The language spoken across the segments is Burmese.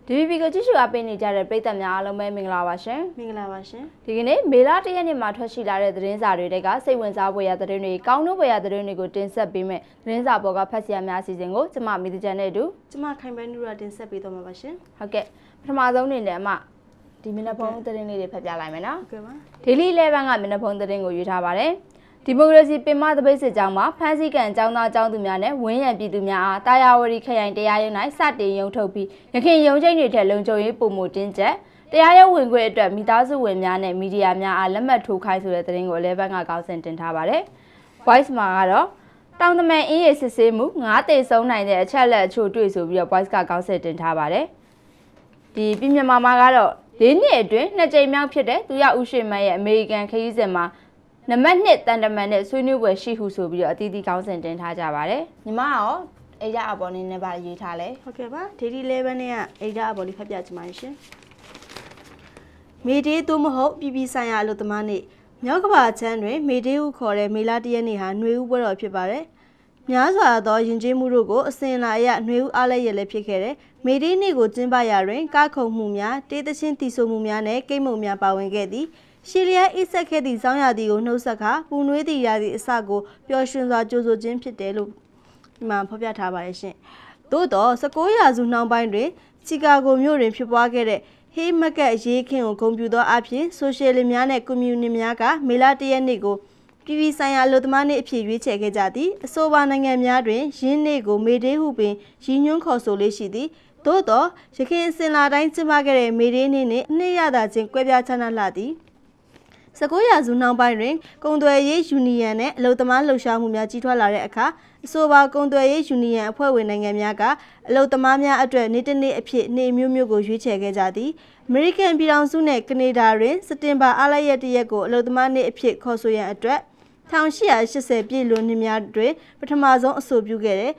DVB ကိုကြည့်ရှုအားပေးနေကြတဲ့ပရိသတ်များအားလုံးပဲမင်္ဂလာပါရှင်မင်္ဂလာပါရှင်ဒီကနေ့မေလ1ရက်နေ့မှာထွက်ရှိလာတဲ့သတင်းစာတွေကစိတ်ဝင်စားဖွယ်ရာသတင်းတွေကောင်းနှုတ်ဖွယ်ရာသတင်းတွေကိုတင်ဆက်ပေးမယ်သတင်းစာပေါ်ကဖတ်စီရများအစီအစဉ်ကိုကျမမိသူချန်နဲ့အတူကျမခိုင်ပန်းနူရာတင်ဆက်ပေးတော့မှာပါရှင်ဟုတ်ကဲ့ပထမဆုံးအနေနဲ့အမဒီမျက်နှာဖုံးသတင်းလေးတွေဖတ်ပြလိုက်မယ်နော်ဟုတ်ကဲ့ပါ Daily 11ကမျက်နှာဖုံးသတင်းကိုယူထားပါတယ်ဒီမိုကရေစီပင်မသပိတ်စစ်ကြောင်းမှာဖမ်းဆီးကန်ចောင်းသားចောင်းသူများနဲ့ဝင်းရံပြည်သူများအားတာယာဝတီခရိုင်တရားရုံး၌စတင်ရုံထုတ်ပြီးရခိုင်ရုံးချိန်တွေထက်လုံခြုံရေးပုံမှုတင်းကျပ်တရားရုံးဝင်ခွင့်အတွက်မိသားစုဝင်များနဲ့မီဒီယာများအားလက်မှတ်ထိုးခိုင်းဆိုတဲ့သတင်းကို11ကကောက်ဆင်တင်ထားပါတယ်။ Voice မှာကတော့တောင်တမန်အင်းရစစ်ဆေးမှု9တေဆုံးနိုင်တဲ့အချက်လက်အချို့တွေ့ဆိုပြီးတော့ Voice ကကောက်ဆင်တင်ထားပါတယ်။ဒီပြည်မြန်မာမှာကတော့၄နှစ်အတွင်း2ကြိမ်မြောက်ဖြစ်တဲ့သူရဦးရွှေမန်းရဲ့အမေရိကန်ခရီးစဉ်မှာနံပါတ်1တန်တမန်နဲ့ဆွေးနွေးပွဲရှိဟုဆိုပြီးတော့အသီးသီးကောင်းစင်တင်ထားကြပါတယ်။ညီမရောအေဂျာအပေါ်နေနဲ့ပါရေးထားလဲ။ဟုတ်ကဲ့ပါ Daily 11နဲ့ကအေဂျာအပေါ်လေးဖတ်ပြချင်ပါရှင်။မေဒေးသို့မဟုတ်ပြည်ပဆိုင်ရာအလုပ်သမားနေ့မြောက်ကဘာချမ်းတွင်မေဒေးဟုခေါ်တဲ့မေလ1ရက်နေ့ဟာຫນွေဦးပွဲတော်ဖြစ်ပါတယ်။များစွာသောယဉ်ကျေးမှုတို့ကိုအစဉ်လာအရຫນွေဦးအားလည်းရလည်းဖြစ်ခဲ့တဲ့မေဒေးနေ့ကိုကျင်းပရာတွင်ကားခုံမှုများတေးသချင်းတီဆိုမှုများနဲ့ကိတ်မုံများပါဝင်ခဲ့သည်။ရှီလျာအိဆက်ခဲ့သည့်စောင်းရာသီကိုနှုတ်ဆက်ခါပူနွေးသည့်ရာသီအစကိုပျော်ရွှင်စွာကြိုဆိုခြင်းဖြစ်တယ်လို့ဒီမှာဖော်ပြထားပါတယ်ရှင်။သို့တော့19ရာစုနှောင်းပိုင်းတွင်ချီကာဂိုမြို့တွင်ဖြစ်ပွားခဲ့တဲ့ဟေးမက်ကတ်အရေးခင်းကိုဂုဏ်ပြုသောအဖြစ်ဆိုရှယ်လစ်များနဲ့ကွန်မြူနစ်များကမေလ1ရက်နေ့ကိုပြည်ပဆိုင်ရာအလုပ်သမားနေ့အဖြစ်ရွေးချယ်ခဲ့ကြသည်။အဆိုပါနိုင်ငံများတွင်ယင်းနေ့ကိုမေဒေးဟုပင်ရည်ညွှန်းခေါ်ဆိုလေးရှိသည်။သို့တော့ရခိုင်အစဉ်လာတိုင်းကျင်းပခဲ့တဲ့မေဒေးနေ့နှင့်အနှစ်ရသာချင်းကွဲပြားခြားနားလှသည်။19ရာစုနှောင်းပိုင်းတွင်ကုန်သွယ်ရေးယူနီယံနဲ့အလုပ်သမားလှုပ်ရှားမှုများကြီးထွားလာတဲ့အခါအဆိုပါကုန်သွယ်ရေးယူနီယံအဖွဲ့ဝင်နိုင်ငံများကအလုပ်သမားများအတွက်နေ့တစ်နေ့အဖြစ်နေ့မျိုးမျိုးကိုရွေးချယ်ခဲ့ကြသည်အမေရိကန်ပြည်ထောင်စုနဲ့ကနေဒါတွင်စက်တင်ဘာအားလပ်ရက်တစ်ရက်ကိုအလုပ်သမားနေ့အဖြစ်ခေါ်ဆိုရန်အတွက်1880ပြည့်လွန်နှစ်များတွင်ပထမဆုံးအဆိုပြုခဲ့တဲ့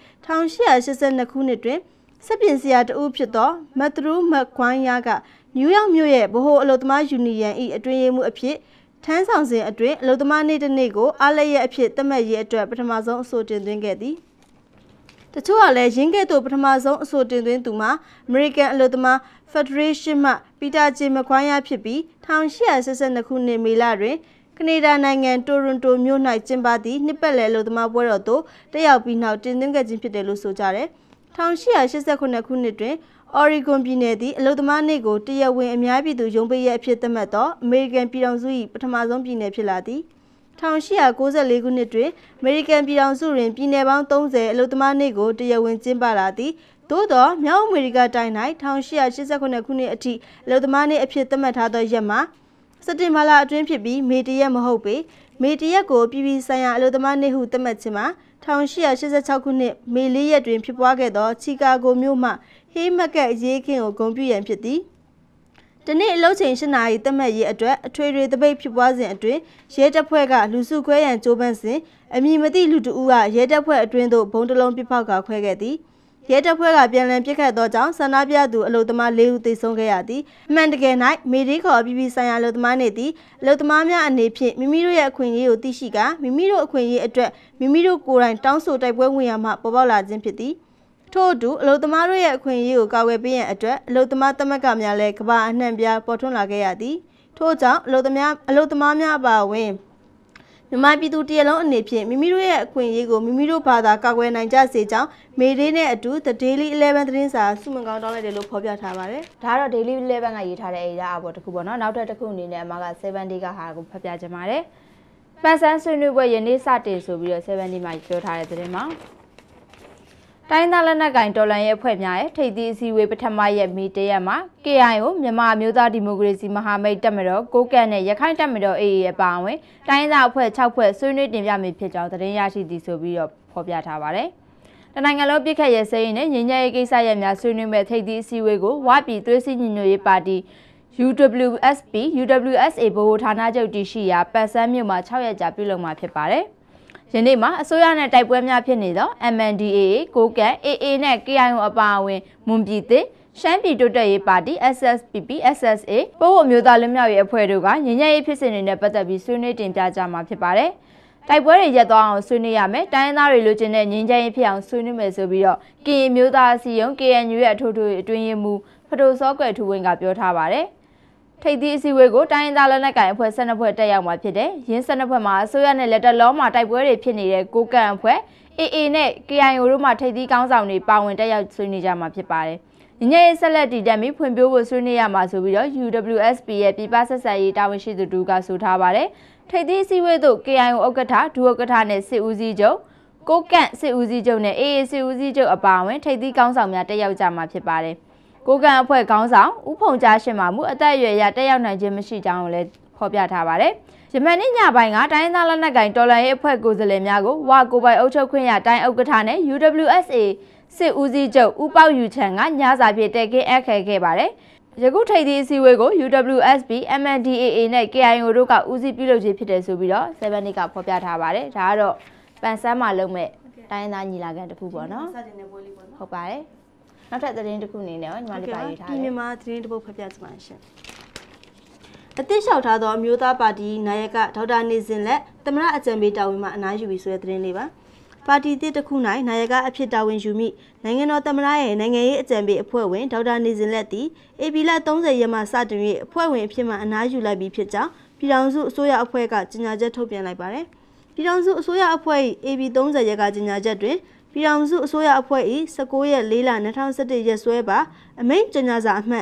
1882ခုနှစ်တွင်စက်ပြင်ဆရာတဦးဖြစ်သောမက်သရူးမက်ကွိုင်းယားကနယူးယောက်မြို့ရဲ့ဗဟိုအလုပ်သမားယူနီယံ၏အတွင်းရေးမှူးအဖြစ်ထမ်းဆောင်စဉ်အတွင်းအလုပ်သမားနေ့တစ်နေ့ကိုအားလည်းရအဖြစ်သတ်မှတ်ရေးအတွက်ပထမဆုံးအဆိုတင်သွင်းခဲ့သည်တချို့ကလည်းရင်းကဲ့သို့ပထမဆုံးအဆိုတင်သွင်းသူမှာအမေရိကန်အလုပ်သမားဖက်ဒရေးရှင်းမှပီတာဂျေမခွိုင်းယားဖြစ်ပြီး1882ခုနှစ်မေလတွင်ကနေဒါနိုင်ငံတိုရွန်တိုမြို့၌ကျင်းပသည့်နှစ်ပတ်လည်အလုပ်သမားပွဲတော်သို့တက်ရောက်ပြီးနောက်တင်သွင်းခဲ့ခြင်းဖြစ်တယ်လို့ဆိုကြတယ်1889ခုနှစ်တွင်အော်ရီဂွန်ပြည်နယ်သည်အလုပ်သမားနေ့ကိုတရားဝင်အများပြည်သူရုံးပိတ်ရက်အဖြစ်သတ်မှတ်သောအမေရိကန်ပြည်ထောင်စု၏ပထမဆုံးပြည်နယ်ဖြစ်လာသည်1894ခုနှစ်တွင်အမေရိကန်ပြည်ထောင်စုတွင်ပြည်နယ်ပေါင်း30အလုပ်သမားနေ့ကိုတရားဝင်ကျင်းပလာသည်သို့သောမြောက်အမေရိကတိုင်း၌1889ခုနှစ်အထိအလုပ်သမားနေ့အဖြစ်သတ်မှတ်ထားသောရက်မှာစက်တင်ဘာလအတွင်းဖြစ်ပြီးမေတရက်မဟုတ်ပေမေတရက်ကိုပြည်ပဆိုင်ရာအလုပ်သမားနေ့ဟုသတ်မှတ်ခြင်းမှာ1886ခုနှစ်မေ4ရက်တွင်ဖြစ်ပွားခဲ့သောချီကာဂိုမြို့မှဟေးမက်ကတ်အရေးခင်းကိုဂုဏ်ပြုရန်ဖြစ်သည်ဒီနေ့အလုပ်ချိန်8နာရီသတ်မှတ်ရေးအတွက်အထွေထွေသပိတ်ဖြစ်ပွားစဉ်အတွင်းရဲတပ်ဖွဲ့ကလူစုခွဲရန်ကြိုးပမ်းစဉ်အမည်မသိလူတဦးကရဲတပ်ဖွဲ့အတွင်းသို့ဘုံတလုံးပစ်ဖောက်ကခွဲခဲ့သည်ရဲတပ်ဖွဲ့ကပြန်လည်ပစ်ခတ်သောကြောင့်ဆန္ဒပြသူအလုပ်သမား4ဦးသေဆုံးခဲ့ရသည်အမှန်တကယ်၌မေဒီခေါ်ပြည်ပဆိုင်ရာအလုပ်သမားနေသည်အလုပ်သမားများအနေဖြင့်မိမိတို့ရဲ့အခွင့်အရေးကိုသိရှိကာမိမိတို့အခွင့်အရေးအတွက်မိမိတို့ကိုယ်တိုင်တောင်းဆိုတိုက်ပွဲဝင်ရမှပေါ်ပေါက်လာခြင်းဖြစ်သည်ထို့အတူအလုပ်သမားတို့ရဲ့အခွင့်အရေးကိုကာကွယ်ပေးရန်အတွက်အလုပ်သမားသမဂ္ဂများလည်းကမ္ဘာအနှံ့ပြားပေါ်ထွန်းလာခဲ့ရသည်ထို့ကြောင့်အလုပ်သမားများအပါအဝင်မြန်မာပြည်သူတရလုံးအနေဖြင့်မိမိတို့ရဲ့အခွင့်အရေးကိုမိမိတို့ဘာသာကာကွယ်နိုင်ကြစေကြောင်းမေဒေးနဲ့အတူ The Daily 11သတင်းစာစုမင်ကောင်းတောင်းလိုက်တယ်လို့ဖော်ပြထားပါတယ်။ဒါကတော့ Daily 11ကရေးထားတဲ့အေဂျာအပေါ်တစ်ခုပေါ့နော်။နောက်ထပ်တစ်ခုအနေနဲ့အမက7 day ကဟာကိုဖတ်ပြချင်ပါတယ်။ပန်ဆန်းဆွေးနွေးပွဲယနေ့စတင်ဆိုပြီးတော့7 day မှာပြောထားတဲ့သတင်းမှာတိုင်းသားလက်နက်ကိုင်တော်လှန်ရေးအဖွဲ့များရဲ့ထိပ်သီးအစည်းအဝေးပထမရက်မီတရက်မှာ KIO မြန်မာအမျိုးသားဒီမိုကရေစီမဟာမိတ်တပ်မတော်ကိုကန့်နဲ့ရခိုင်တပ်မတော် AA အပါအဝင်တိုင်းသားအဖွဲ့6ဖွဲ့ဆွေးနွေးတင်ပြမည်ဖြစ်ကြောင်းသတင်းရရှိသည်ဆိုပြီးတော့ဖော်ပြထားပါတယ်။တနိုင်ငံလုံးပြစ်ခတ်ရဲစဲရင်နဲ့ငြိမ်းချမ်းရေးကိစ္စရပ်များဆွေးနွေးမဲ့ထိပ်သီးအစည်းအဝေးကိုဝပြည်သွေးစည်းညီညွတ်ရေးပါတီ UWSA ဗဟိုဌာနချုပ်တည်ရှိရာပန်ဆန်းမြို့မှာ6ရက်ကြာပြုလုပ်မှာဖြစ်ပါတယ်။ယနေ့မှာအစိုးရနဲ့တိုက်ပွဲများဖြစ်နေသော MNDAA ကိုကန့် AA နဲ့ KIO အပါအဝင်မွန်ပြည်သစ်ရှမ်းပြည်တိုးတက်ရေးပါတီ SSPP SSA ပို့အမျိုးသားလွတ်မြောက်ရေးအဖွဲ့တို့ကငြိမ်းချမ်းရေးဖြစ်စဉ်တွေနဲ့ပတ်သက်ပြီးဆွေးနွေးတင်ပြကြမှာဖြစ်ပါတယ်။တိုက်ပွဲတွေရပ်သွားအောင်ဆွေးနွေးရမယ်တိုင်းရင်းသားတွေလိုချင်တဲ့ငြိမ်းချမ်းရေးဖြစ်အောင်ဆွေးနွေးမယ်ဆိုပြီးတော့ကရင်မျိုးသားအစည်းအရုံး KNU ရဲ့အထွေထွေအတွင်းရေးမှူးဖဒိုစောကွယ်ထူဝင်းကပြောထားပါတယ်ထိပ်သီးအစည်းအဝေးကိုတိုင်းရင်းသားလက်နက်ကိုင်အဖွဲ့12ဖွဲ့တက်ရောက်မှာဖြစ်တယ်။ရင်း12ဖွဲ့မှာအစိုးရနဲ့လက်တလုံးမှာတိုက်ပွဲတွေဖြစ်နေတဲ့ကိုကန့်အဖွဲ့ AA နဲ့ KIO တို့မှထိပ်သီးကောင်းဆောင်တွေပါဝင်တက်ရောက်ဆွေးနွေးကြမှာဖြစ်ပါတယ်။ညနေဆက်လက်တည်တက်ပြီးဖွံ့ဖြိုးဖို့ဆွေးနွေးရမှာဆိုပြီးတော့ UWSP ရဲ့ပြည်ပဆက်ဆံရေးတာဝန်ရှိသူတူကဆိုထားပါတယ်။ထိပ်သီးအစည်းအဝေးသို့ KIO ဥက္ကဋ္ဌဒုဥက္ကဋ္ဌနဲ့စစ်ဦးစီးချုပ်ကိုကန့်စစ်ဦးစီးချုပ်နဲ့ AA စစ်ဦးစီးချုပ်အပါအဝင်ထိပ်သီးကောင်းဆောင်များတက်ရောက်ကြမှာဖြစ်ပါတယ်။ကိုကန့်အဖွဲ့ခေါင်းဆောင်ဦးဖုံကြားရှင်မှာမူအသက်အရွယ်ရတက်ရောက်နိုင်ခြင်းမရှိကြောင်းကိုလည်းဖော်ပြထားပါတယ်။ယမန်နေ့ညပိုင်းကတိုင်းရင်းသားလက်နက်ကိုင်တော်လှန်ရေးအဖွဲ့ကိုယ်စားလှယ်များကိုဝါကိုပိုင်အုပ်ချုပ်ခွင့်ရတိုင်းဥက္ကဋ္ဌနဲ့ UWSA စစ်ဦးစီးချုပ်ဦးပေါယူချန်ကညစာပြည့်တက်ခင်းအခက်ခဲ့ပါတယ်။ယခုထိပ်သီးအစည်းအဝေးကို UWSP, MNDAA နဲ့ KIO တို့ကဦးစီးပြုလုပ်ခြင်းဖြစ်တယ်ဆိုပြီးတော့7နေ့ကဖော်ပြထားပါတယ်။ဒါကတော့ပန်ဆန်းမှာလုပ်မဲ့တိုင်းရင်းသားညီလာခံတစ်ခုပေါ့နော်။ဟုတ်ပါတယ်။နောက်ထပ်သတင်းတစ်ခုအနေနဲ့ညီမလေးပါရေးထားတယ်။ဒီမြန်မာသတင်းတစ်ပုဒ်ဖတ်ပြချင်ပါရှင်။အသစ်လျှောက်ထားသောအမျိုးသားပါတီနာယကဒေါက်တာနေစင်လက်သမရအကြံပေးတာဝန်မှအနားယူပြီးဆိုတဲ့သတင်းလေးပါ။ပါတီတစ်ခု၌နာယကအဖြစ်တာဝန်ယူမိနိုင်ငံတော်သမ္မတရဲ့နိုင်ငံရေးအကြံပေးအဖွဲ့ဝင်ဒေါက်တာနေစင်လက်သည်ဧပြီလ30ရက်မှစတင်၍အဖွဲ့ဝင်အဖြစ်မှအနားယူလိုက်ပြီးဖြစ်ကြောင်းပြည်ထောင်စုအစိုးရအဖွဲ့ကကြေညာချက်ထုတ်ပြန်လိုက်ပါတယ်။ပြည်ထောင်စုအစိုးရအဖွဲ့၏ဧပြီ30ရက်ကကြေညာချက်တွင်ပြည်ထောင်စုအစိုးရအဖွဲ့၏19ရက်4လ2017ရက်စွဲပါအမိန့်ကြေညာစာအမှတ်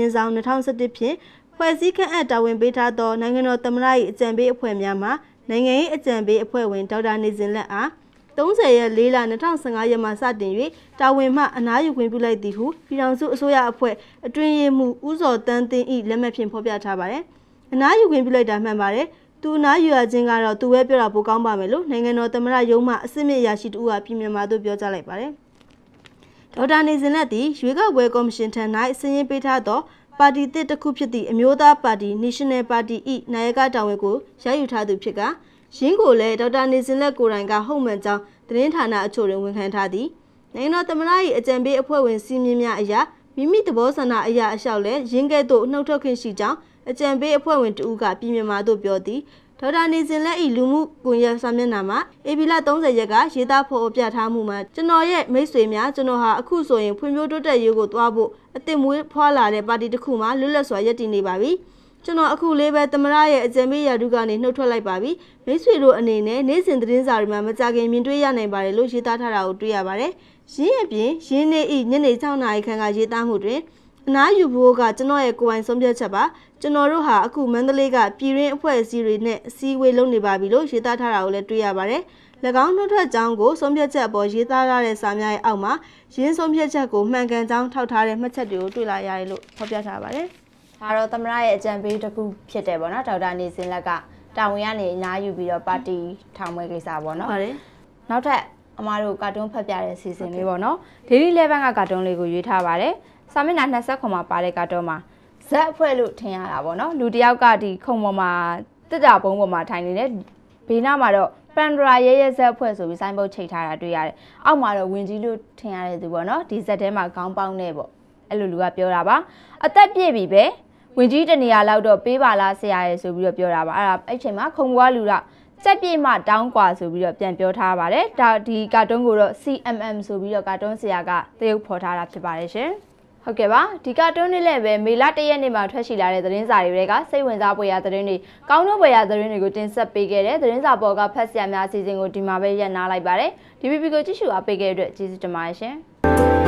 1/2017ဖြင့်ဖွဲ့စည်းခန့်အပ်တာဝန်ပေးထားသောနိုင်ငံတော်သမ္မတ၏အကြံပေးအဖွဲ့များမှနိုင်ငံရေးအကြံပေးအဖွဲ့ဝင်ဒေါက်တာနေစင်လက်အား30ရက်4လ2015ရက်မှစတင်၍တာဝန်မှအနားယူခွင့်ပြုလိုက်သည်ဟုပြည်ထောင်စုအစိုးရအဖွဲ့အတွင်းရေးမှူးဦးစောတန်းသိန်း၏လက်မှတ်ဖြင့်ဖော်ပြထားပါတယ်။အနားယူခွင့်ပြုလိုက်တာမှန်ပါတယ်။သူအနားယူရခြင်းကတော့သူပဲပြောတာပိုကောင်းပါမယ်လို့နိုင်ငံတော်သမ္မတရုံးမှအစစ်မြစ်အရာရှိတူကပြည်မြန်မာသို့ပြောကြားလိုက်ပါတယ်။ဒေါက်တာနေစင်လက်သည်ရွေးကောက်ပွဲကော်မရှင်ထံ၌စည်ရင်းပေးထားသောပါတီတစ်ခုဖြစ်သည့်အမျိုးသားပါတီ National Party ၏နာယကတာဝန်ကိုရယူထားသူဖြစ်ကရင်းကိုလည်းဒေါက်တာနေစင်လက်ကိုယ်တိုင်ကဟုတ်မှန်ကြောင်းသတင်းဌာနအချို့တွင်ဝန်ခံထားသည်နိုင်ငံတော်သမ္မတ၏အကြံပေးအဖွဲ့ဝင်စီမင်းများအရာမိမိသဘောဆန္ဒအရာအလျှောက်လဲရင်းကဲ့သို့နှုတ်ထွက်ခွင့်ရှိကြောင်းအကြံပေးအဖွဲ့ဝင်တဦးကပြည်မြန်မာသို့ပြောသည်ဒေါက်တာနေစင်လက်၏လူမှုကွန်ရက်စာမျက်နှာမှာဧပြီလ30ရက်ကရေးသားဖော်ပြထားမှုမှာကျွန်တော်ရဲ့မိတ်ဆွေများကျွန်တော်ဟာအခုဆိုရင်ဖွံ့ဖြိုးတိုးတက်ရေးကိုသွားဖို့အသစ်မွေးဖွားလာတဲ့ပါတီတစ်ခုမှလွတ်လပ်စွာရပ်တည်နေပါပြီကျွန်တော်အခုလေးပဲသမရရဲ့အကြံပေးရာထူးကနေနှုတ်ထွက်လိုက်ပါပြီမိတ်ဆွေတို့အနေနဲ့နေ့စဉ်သတင်းစာတွေမှာမကြခင်မြင်တွေ့ရနိုင်ပါတယ်လို့ရေးသားထားတာကိုတွေ့ရပါတယ်ရင်းအပြင်ရင်းနေ၏ညနေ6နာရီခန့်ကရေးသားမှုတွင်အနားယူဖို့ကကျွန်တော်ရဲ့ကိုယ်ပိုင်ဆုံးဖြတ်ချက်ပါကျွန်တော်တို့ဟာအခုမန္တလေးကပြည်ရင်းအဖွဲ့အစည်းတွေနဲ့အစည်းအဝေးလုပ်နေပါပြီလို့ရေးသားထားတာကိုလည်းတွေ့ရပါတယ်၎င်းနှုတ်ထွက်ကြောင်းကိုဆုံးဖြတ်ချက်အပေါ်ရေးသားထားတဲ့စာများရဲ့အောက်မှာရင်းဆုံးဖြတ်ချက်ကိုမှန်ကန်ကြောင်းထောက်ထားတဲ့မှတ်ချက်တွေကိုတွေ့လာရတယ်လို့ဖော်ပြထားပါတယ်ဒါတော့သမရရဲ့အကြံပေးတစ်ခုဖြစ်တယ်ပေါ့နော်ဒေါက်တာနေစင်လက်ကတာဝန်ကနေအနားယူပြီးတော့ပါတီထောင်ပွဲကိစ္စပေါ့နော်ပါတယ်နောက်ထပ်အမားတို့ကာတွန်းဖတ်ပြတဲ့စီစဉ်လေးပေါ့နော် Daily Level ကကာတွန်းလေးကိုရွေးထားပါတယ်စာမျက်နှာ20မှာပါတဲ့ကာတွန်းမှာဇက်အဖွဲ့လို့ထင်ရတာပေါ့နော်လူတယောက်ကဒီခုံပေါ်မှာတစ်တာပုံပေါ်မှာထိုင်နေတဲ့ဘေးနားမှာတော့ပန်ဒရာရဲရဲဇက်အဖွဲ့ဆိုပြီးဆိုင်းဘုတ်ချိတ်ထားတာတွေ့ရတယ်အောက်မှာတော့ဝင်ကြီးလို့ထင်ရတဲ့သူပေါ့နော်ဒီဇက်ထဲမှာခေါင်းပေါင်းနေပေါ့အဲ့လိုလူကပြောတာပါအသက်ပြည့်ပြီပဲဝင်ကြီးတနေရာလောက်တော့ပေးပါလားဆရာရဲ့ဆိုပြီးတော့ပြောတာပါအဲ့ချိန်မှာခုံပွားလူကစက်ပြေမှတောင်းกว่าဆိုပြီးတော့ပြန်ပြောထားပါတယ်ဒါဒီကာတွန်းကိုတော့ CMM ဆိုပြီးတော့ကာတွန်းဆရာကသရုပ်ဖော်ထားတာဖြစ်ပါတယ်ရှင်ဟုတ်ကဲ့ပါဒီကာတွန်းလေးလည်းပဲမေလ1ရက်နေ့မှာထွက်ရှိလာတဲ့သတင်းစာတွေကစိတ်ဝင်စားဖွယ်ရာသတင်းတွေကောင်းတော့ဖွယ်ရာသတင်းတွေကိုတင်ဆက်ပေးခဲ့တဲ့သတင်းစာပေါ်ကဖတ်ဆရာများအစီအစဉ်ကိုဒီမှာပဲရပ်နားလိုက်ပါတယ် DVB ကိုကြည့်ရှုအားပေးခဲ့တဲ့အတွက်ကျေးဇူးတင်ပါတယ်ရှင်